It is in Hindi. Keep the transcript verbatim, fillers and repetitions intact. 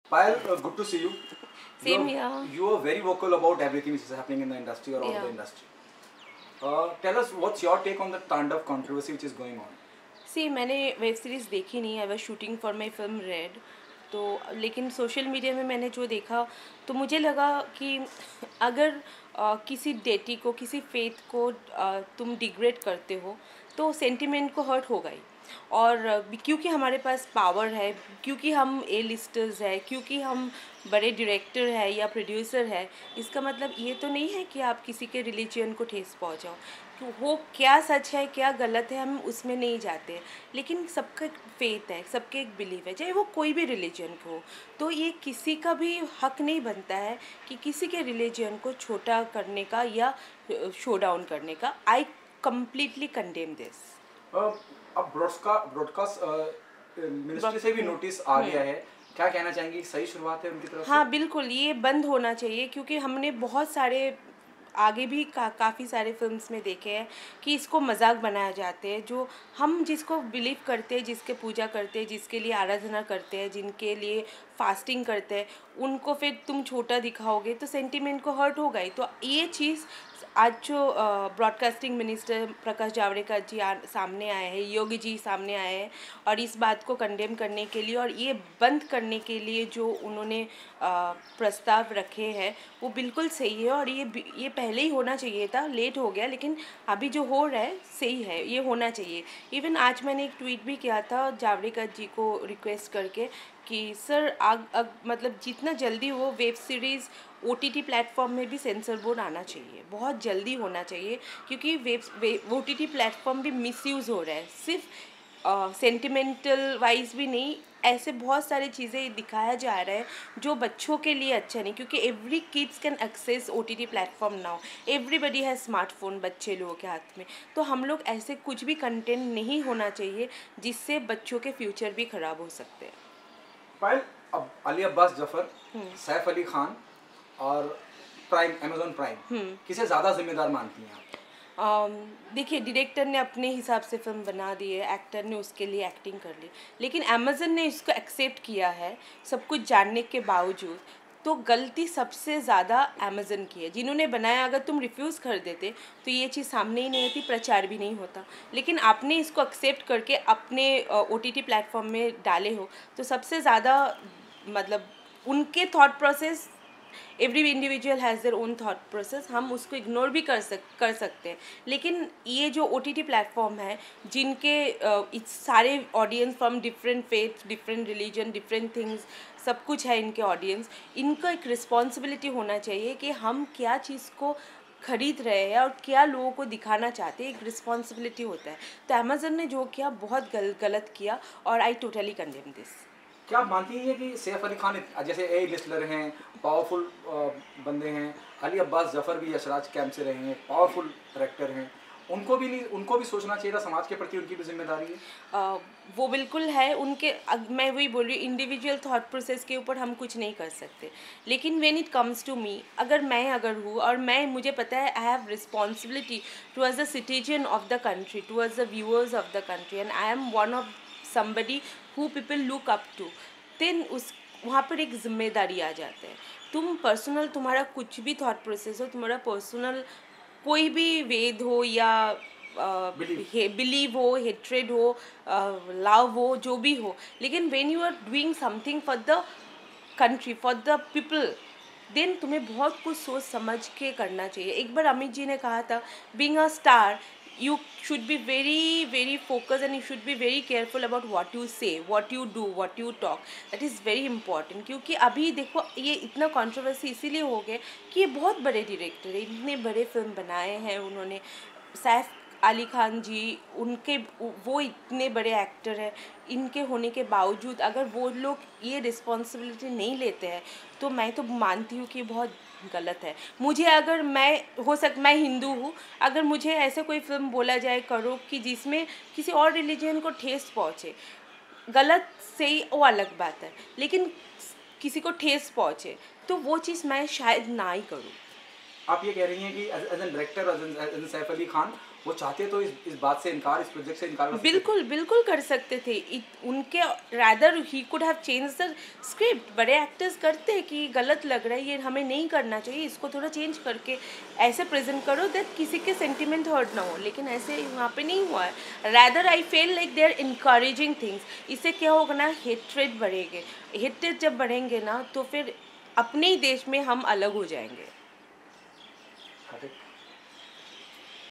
Payal, uh, good to see you. Same you are, here. you are very vocal about everything which is happening in the industry or out Yeah. of the industry. Uh, tell us what's your take on the Tandav controversy which is going on. सी मैंने वेब सीरीज़ देखी नहीं, I was shooting for my film Raid. तो लेकिन सोशल मीडिया में मैंने जो देखा तो मुझे लगा कि अगर आ, किसी डेटी को, किसी फेथ को आ, तुम डिग्रेड करते हो तो सेंटिमेंट को हर्ट होगा ही। और आ, क्योंकि हमारे पास पावर है, क्योंकि हम ए लिस्टर्स है, क्योंकि हम बड़े डायरेक्टर है या प्रोड्यूसर है, इसका मतलब ये तो नहीं है कि आप किसी के रिलीजन को ठेस पहुंचाओ। तो वो क्या सच है क्या गलत है हम उसमें नहीं जाते हैं, लेकिन सबका एक फेथ है, सबके एक बिलीव है, चाहे वो कोई भी रिलीजन को हो। तो ये किसी का भी हक नहीं बनता है कि किसी के रिलीजन को छोटा करने का या शो डाउन करने का। I completely condemn this. uh, अब ब्रॉडकास्ट ब्रॉडकास्ट मिनिस्ट्री से भी नोटिस आ गया है, क्या कहना चाहेंगे? सही शुरुआत है उनकी तरफ से? हाँ बिल्कुल, ये बंद होना चाहिए क्योंकि हमने बहुत सारे आगे भी का काफ़ी सारे फिल्म्स में देखे हैं कि इसको मजाक बनाया जाते हैं। जो हम जिसको बिलीव करते हैं, जिसके पूजा करते हैं, जिसके लिए आराधना करते हैं, जिनके लिए फास्टिंग करते हैं, उनको फिर तुम छोटा दिखाओगे तो सेंटिमेंट को हर्ट होगा ही। तो ये चीज़ आज जो ब्रॉडकास्टिंग मिनिस्टर प्रकाश जावड़ेकर जी आ, सामने आए हैं, योगी जी सामने आए हैं और इस बात को कंडेम करने के लिए और ये बंद करने के लिए जो उन्होंने आ, प्रस्ताव रखे हैं वो बिल्कुल सही है। और ये ये पहले ही होना चाहिए था, लेट हो गया, लेकिन अभी जो हो रहा है सही है, ये होना चाहिए। इवन आज मैंने एक ट्वीट भी किया था जावड़ेकर जी को रिक्वेस्ट करके कि सर आग, आग मतलब जितना जल्दी हो web series O T T platform में भी सेंसर बोर्ड आना चाहिए, बहुत जल्दी होना चाहिए क्योंकि web O T T platform भी मिसयूज़ हो रहा है। सिर्फ सेंटिमेंटल वाइज भी नहीं, ऐसे बहुत सारी चीज़ें दिखाया जा रहा है जो बच्चों के लिए अच्छा नहीं, क्योंकि every kids can access O T T platform now, everybody है स्मार्टफोन बच्चे लोगों के हाथ में। तो हम लोग ऐसे कुछ भी कंटेंट नहीं होना चाहिए जिससे बच्चों के फ्यूचर भी ख़राब हो सकते हैं। पायल, अब अली अब्बास जफर, सैफ अली खान और प्राइम, अमेजोन प्राइम, किसे ज़्यादा जिम्मेदार मानती हैं आप? Um, देखिए, डायरेक्टर ने अपने हिसाब से फिल्म बना दी है, एक्टर ने उसके लिए एक्टिंग कर ली, लेकिन अमेज़न ने इसको एक्सेप्ट किया है सब कुछ जानने के बावजूद। तो गलती सबसे ज़्यादा अमेज़न की है, जिन्होंने बनाया। अगर तुम रिफ्यूज़ कर देते तो ये चीज़ सामने ही नहीं होती, प्रचार भी नहीं होता, लेकिन आपने इसको एक्सेप्ट करके अपने ओ टी टी प्लेटफॉर्म में डाले हो। तो सबसे ज़्यादा मतलब उनके thought process, every individual has their own thought process, हम उसको इग्नोर भी कर सक कर सकते हैं। लेकिन ये जो ओ टी टी प्लेटफॉर्म है, जिनके uh, सारे audience from different faith, different religion, different things, सब कुछ है इनके ऑडियंस, इनका एक रिस्पॉन्सिबिलिटी होना चाहिए कि हम क्या चीज़ को खरीद रहे हैं और क्या लोगों को दिखाना चाहते हैं, एक रिस्पॉन्सिबिलिटी होता है। तो अमेज़न ने जो किया बहुत गल, गलत किया और आई टोटली कंडेम दिस। क्या आप मानती हैं कि सैफ अली खान जैसे ए लिस्टलर हैं, पावरफुल बंदे हैं, अली अब्बास जफ़र भी यशराज कैंप से रहे हैं, पावरफुल डायरेक्टर हैं, उनको भी नहीं उनको भी सोचना चाहिए था, समाज के प्रति उनकी भी जिम्मेदारी है? आ, वो बिल्कुल है उनके। मैं वही बोल रही हूँ, इंडिविजुअल थॉट प्रोसेस के ऊपर हम कुछ नहीं कर सकते, लेकिन when it comes to me, अगर मैं अगर हूँ और मैं मुझे पता है I have responsibility towards the citizen of the country, towards the viewers of the country, and I am one of somebody who people look up to, then उस वहाँ पर एक जिम्मेदारी आ जाता है। तुम पर्सनल, तुम्हारा कुछ भी थॉट प्रोसेस हो, तुम्हारा पर्सनल कोई भी वेद हो या बिलीव हो, हेट्रेड हो, लव हो, जो भी हो, लेकिन when you are doing something for the country, for the people, then तुम्हें बहुत कुछ सोच समझ के करना चाहिए। एक बार अमित जी ने कहा था, being a star you should be very very focused and you should be very careful about what you say, what you do, what you talk, that is very important। क्योंकि अभी देखो ये इतना कंट्रोवर्सी इसीलिए हो गया कि ये बहुत बड़े डायरेक्टर है, इतने बड़े फिल्म बनाए हैं उन्होंने। सैफ अली खान जी, उनके वो इतने बड़े एक्टर हैं, इनके होने के बावजूद अगर वो लोग ये रिस्पॉन्सिबिलिटी नहीं लेते हैं तो मैं तो मानती हूँ कि बहुत गलत है। मुझे अगर मैं हो सक मैं हिंदू हूँ, अगर मुझे ऐसे कोई फिल्म बोला जाए करो कि जिसमें किसी और रिलीजन को ठेस पहुँचे, गलत सही वो अलग बात है, लेकिन किसी को ठेस पहुँचे तो वो चीज़ मैं शायद ना ही करूँ। आप ये कह रही हैं कि as an director, as an Saif Ali Khan, वो चाहते तो इस इस बात से इनकार, इस प्रोजेक्ट से इनकार कर सकते थे। बिल्कुल बिल्कुल कर सकते थे। इत- उनके rather he could have change the script. बड़े एक्टर्स करते हैं कि गलत लग रहा है, ये हमें नहीं करना चाहिए, इसको थोड़ा चेंज करके ऐसे प्रेजेंट करो दैट किसी के सेंटिमेंट हर्ट ना हो, लेकिन ऐसे वहाँ पे नहीं हुआ है। Rather I feel like they are encouraging things. इससे क्या होगा ना, हेट्रेड बढ़ेंगे। हेट्रेड जब बढ़ेंगे ना तो फिर अपने ही देश में हम अलग हो जाएंगे। करेक्ट।